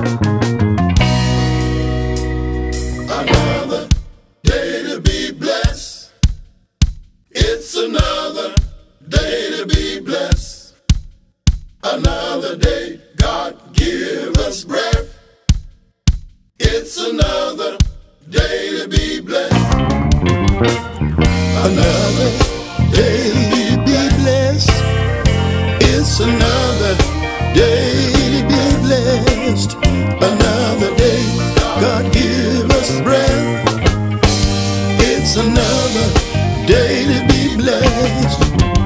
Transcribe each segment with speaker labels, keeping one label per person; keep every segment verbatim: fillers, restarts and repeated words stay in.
Speaker 1: Another day to be blessed. It's another day to be blessed. Another day God give us breath. It's another day to be blessed. Another day to be blessed. It's another day to be blessed. Another day God give us breath. It's another day to be blessed.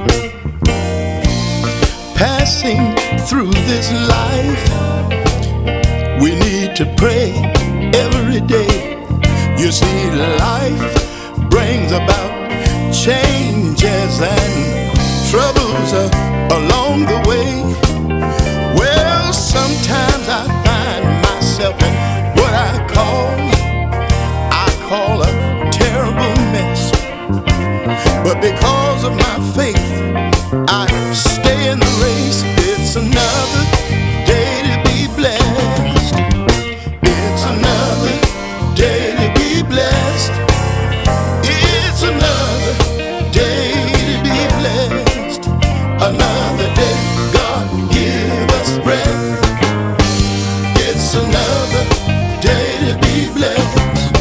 Speaker 1: Passing through this life, we need to pray every day. You see, life brings about changes and troubles uh, along the way. Well, sometimes I find myself in what I call, I call a terrible mess. But because of my faith, I stay in the race. It's another day to be blessed. It's another day to be blessed. It's another day to be blessed. Another day God give us breath. It's another day to be blessed.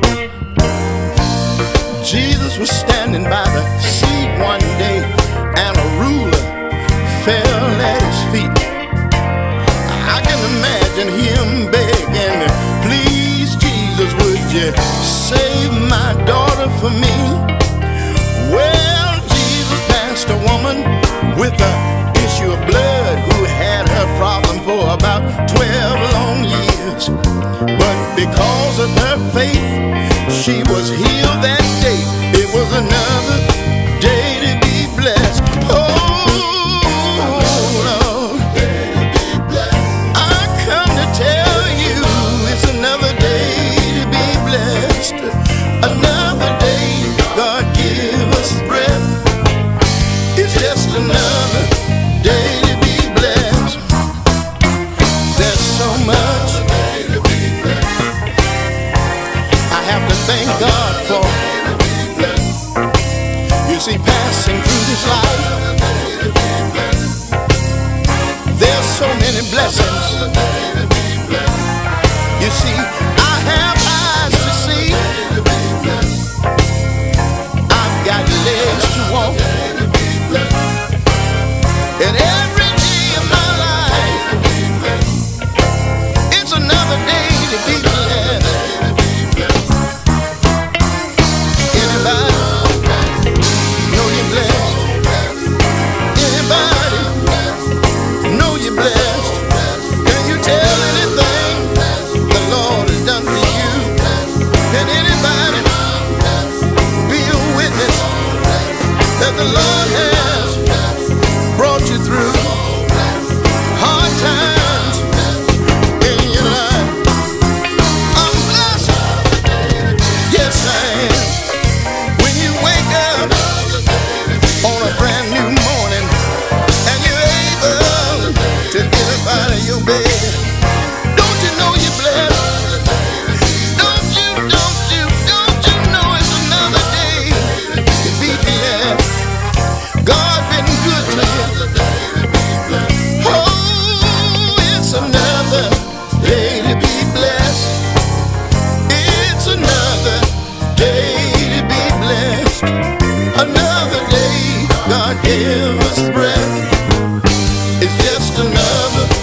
Speaker 1: Jesus was standing by the sea one day, and a ruler fell at his feet. I can imagine him begging, please Jesus, would you save my daughter for me? Well, Jesus passed a woman with an issue of blood who had her problem for about twelve long years. But because of her faith, she was healed that day. It was another day to be blessed. Oh, Lord, I come to tell you it's another day to be blessed. Another day God give us breath. It's just another day to be blessed. There's so much I have to thank God for. You see, passing through this life, there's so many blessings. You see, I have eyes to see, I've got legs to walk, and every day of my life, it's another day to be blessed. Anybody know you're blessed? Anybody know you're blessed? Can you tell anything the Lord has done for you? Can anybody be a witness that the Lord has brought you through hard times in your life? I'm blessed. Yes, I am. When you wake up on a brand new morning and you're able to get up out of your bed, don't you know you're blessed? Don't you, don't you, don't you know it's another day to be blessed? God been good to you. Oh, it's another day to be blessed. It's another day to be blessed. Another day God give us breath. It's just another